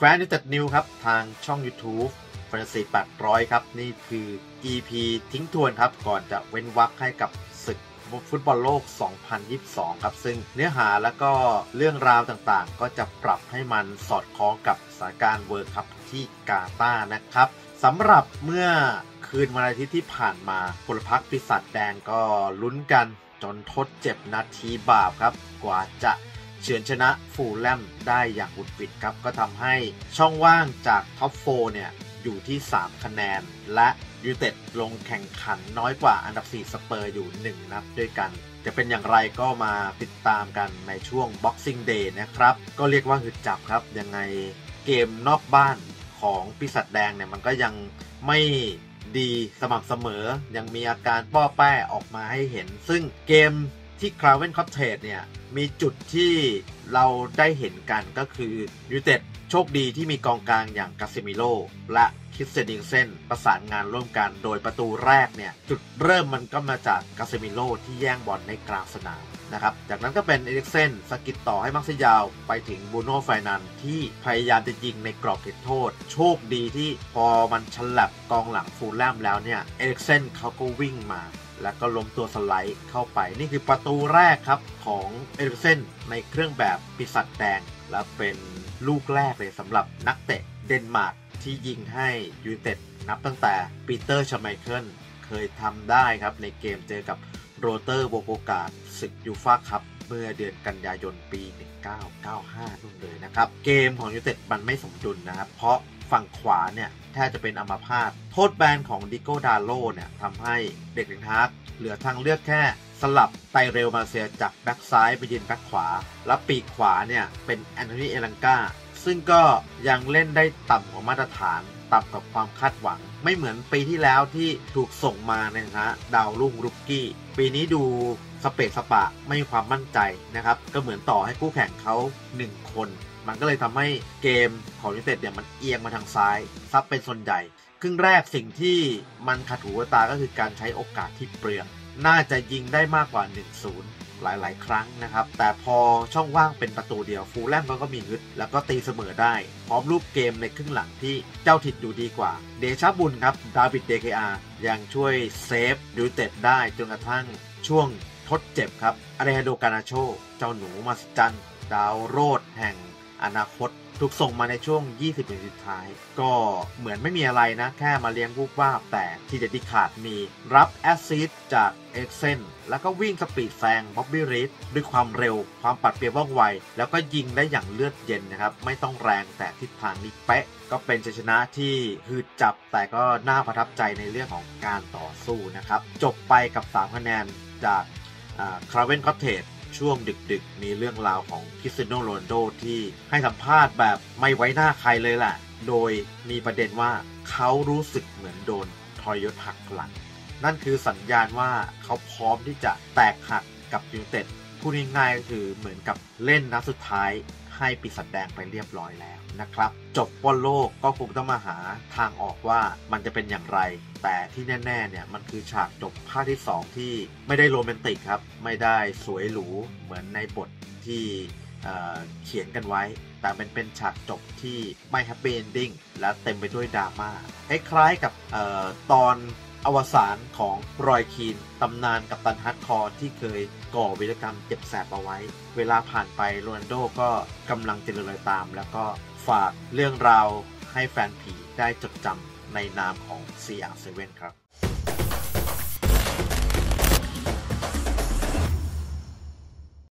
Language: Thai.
นนิวเต็ดนิวครับทางช่อง YouTube แฟนตาซี800ครับนี่คือ EP ทิ้งทวนครับก่อนจะเว้นวรรคให้กับศึกฟุตบอลโลก 2022 ครับซึ่งเนื้อหาแล้วก็เรื่องราวต่างๆก็จะปรับให้มันสอดคล้องกับสถานการณ์เวิลด์คัพที่กาตาร์นะครับสำหรับเมื่อคืนวันอาทิตย์ที่ผ่านมาพลพรรคปีศาจแดงก็ลุ้นกันจนทดเจ็บนาทีบาปครับกว่าจะเฉือนชนะฟูลแลมได้อย่างบุดหวิดครับก็ทำให้ช่องว่างจากท็อป4เนี่ยอยู่ที่3คะแนนและยูไนเต็ดลงแข่งขันน้อยกว่าอันดับ4สเปอร์อยู่1นัดด้วยกันจะเป็นอย่างไรก็มาติดตามกันในช่วง Boxing Day นะครับก็เรียกว่าหึดจับครับยังไงเกมนอกบ้านของปีศาจแดงเนี่ยมันก็ยังไม่ดีสม่ำเสมอยังมีอาการป้อแป้ออกมาให้เห็นซึ่งเกมที่คราเวนคอตเทจเนี่ยมีจุดที่เราได้เห็นกันก็คือยูไนเต็ดโชคดีที่มีกองกลางอย่างกาซิมิโลและคริสเตยน ดิงเซนประสานงานร่วมกันโดยประตูแรกเนี่ยจุดเริ่มมันก็มาจากกาซิมิโลที่แย่งบอลในกลางสนามนะครับจากนั้นก็เป็นเอริกเซนสกิดต่อให้มักซิยาวไปถึงบูโน่ไฟนันที่พยายามจะยิงในกรอบเขตโทษโชคดีที่พอมันฉลับกองหลังฟูลแลมแล้วเนี่ยเอริกเซนเขาก็วิ่งมาแล้วก็ล้มตัวสไลด์เข้าไปนี่คือประตูแรกครับของเอริกเซนในเครื่องแบบปีศาจแดงและเป็นลูกแรกเลยสำหรับนักเตะเดนมาร์กที่ยิงให้ยูไนเต็ดนับตั้งแต่ปีเตอร์ชไมเคิลเคยทำได้ครับในเกมเจอกับโรเตอร์โบโกกาศึกยูฟ่าคัพเมื่อเดือนกันยายนปี 1995 นู่นเลยนะครับเกมของยูไนเต็ดมันไม่สมดุลนะครับเพราะฝั่งขวาเนี่ยแทบจะเป็นอัมพาตโทษแบนของดิโก้ดาโลเนี่ยทำให้เด็กเดนฮากเหลือทางเลือกแค่สลับไตเรลมาเซียจากแบ็กซ้ายไปยืนแบ็กขวาและปีกขวาเนี่ยเป็นแอนโทนีเอลังกาซึ่งก็ยังเล่นได้ต่ำกว่ามาตรฐานต่ำกับความคาดหวังไม่เหมือนปีที่แล้วที่ถูกส่งมาในฐานะดาวรุ่งรุกกี้ปีนี้ดูสเปะสปะไม่มีความมั่นใจนะครับก็เหมือนต่อให้คู่แข่งเขา1คนมันก็เลยทำให้เกมของยูไนเต็ดเนี่ยมันเอียงมาทางซ้ายซับเป็นส่วนใหญ่ครึ่งแรกสิ่งที่มันขัดหูตาก็คือการใช้โอกาสที่เปลืองน่าจะยิงได้มากกว่า 1-0 หลายๆครั้งนะครับแต่พอช่องว่างเป็นประตูเดียวฟูลแลมก็มีฮึดแล้วก็ตีเสมอได้พร้อมรูปเกมในครึ่งหลังที่เจ้าถิ่นดูดีกว่าเดชะบุญครับดาวิดเดเคอายังช่วยเซฟยูไนเต็ดได้จนกระทั่งช่วงทดเจ็บครับอาเรฮาโดกานาโชเจ้าหนูมหัศจรรย์ดาวโรดแห่งอนาคตถูกส่งมาในช่วง20นาทีสุดท้ายก็เหมือนไม่มีอะไรนะแค่มาเลี้ยงวูบวาบแต่ที่เด็ดที่ขาดมีรับแอสซิสต์จากเอ็กเซนแล้วก็วิ่งสปีดแซงบ๊อบบี้รีดด้วยความเร็วความปัดเปรียวว่องไวแล้วก็ยิงได้อย่างเลือดเย็นนะครับไม่ต้องแรงแต่ทิศทางนี้เป๊ะก็เป็นชัยชนะที่หืดจับแต่ก็น่าประทับใจในเรื่องของการต่อสู้นะครับจบไปกับ3คะแนนจากคราเวนคอตเทจช่วงดึกมีเรื่องราวของคริสเตียโนโรนัลโดที่ให้สัมภาษณ์แบบไม่ไว้หน้าใครเลยแหละโดยมีประเด็นว่าเขารู้สึกเหมือนโดนทรยศหักหลังนั่นคือสัญญาณว่าเขาพร้อมที่จะแตกหักกับยูไนเต็ดพูดง่ายๆก็คือเหมือนกับเล่นนัดสุดท้ายให้ปีศาจแดงไปเรียบร้อยแล้วนะครับจบบอลโลกก็คงต้องมาหาทางออกว่ามันจะเป็นอย่างไรแต่ที่แน่ๆเนี่ยมันคือฉากจบภาคที่2ที่ไม่ได้โรแมนติกครับไม่ได้สวยหรูเหมือนในบทที่เขียนกันไว้แต่เป็นฉากจบที่ไม่แฮปปี้เอนดิ้งและเต็มไปด้วยดราม่าคล้ายๆกับตอนอวสานของรอยคีนตำนานกัปตันฮาร์ดคอร์ที่เคยก่อวีรกรรมเจ็บแสบเอาไว้เวลาผ่านไปโรนัลโดก็กำลังจะเดินตามแล้วก็ฝากเรื่องราวให้แฟนผีได้จดจำในนามของ CR7 ครับ